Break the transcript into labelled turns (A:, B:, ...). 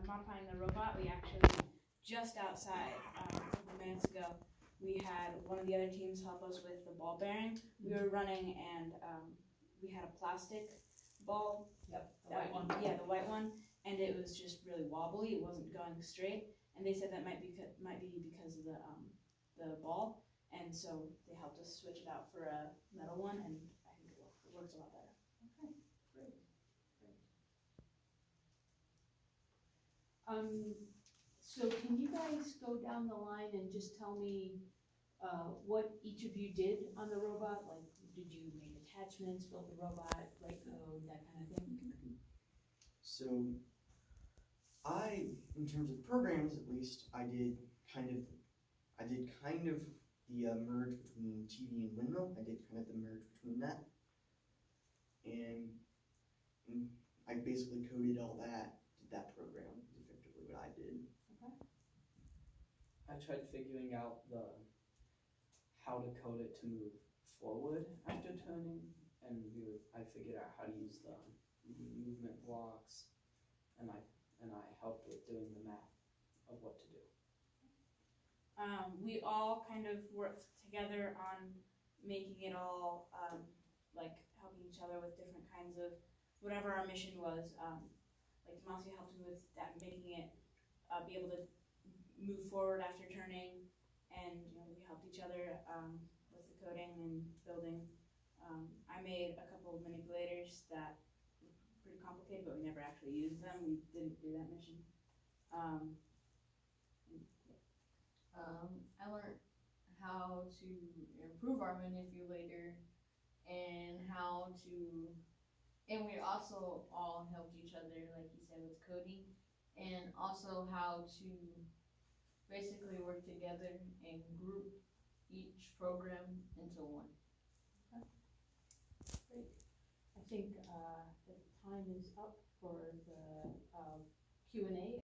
A: modifying the robot, we actually, just outside, a couple minutes ago, we had one of the other teams help us with the ball bearing. We were running and we had a plastic ball.
B: Yep, the white one.
A: Yeah, the white one, and it was just really wobbly. It wasn't going straight, and they said that might be because of the ball, and so they helped us switch it out for a metal one, and I think it works a lot better.
B: Okay, great. So can you guys go down the line and just tell me what each of you did on the robot? Like, did you make attachments, build the robot, write code, that kind of thing?
C: So in terms of programs at least, I did kind of the merge between TV and windmill. I did kind of the merge between that. And I basically coded all that, did that program, is effectively what I did.
B: Okay.
D: I tried figuring out how to code it to move forward after turning, and I figured out how to use the movement blocks, and I helped with doing the math of what to do.
A: We all kind of worked together on making it all, like helping each other with different kinds of whatever our mission was. Like Demasi helped me with that, making it be able to move forward after turning, and we helped each other with the coding and building. I made a couple of manipulators that were pretty complicated, but we never actually used them. We didn't do that mission.
E: I learned how to improve our manipulator and and we also all helped each other, like you said, with coding, and also how to basically work together and group each program into one.
B: Okay. Great. I think the time is up for the Q&A.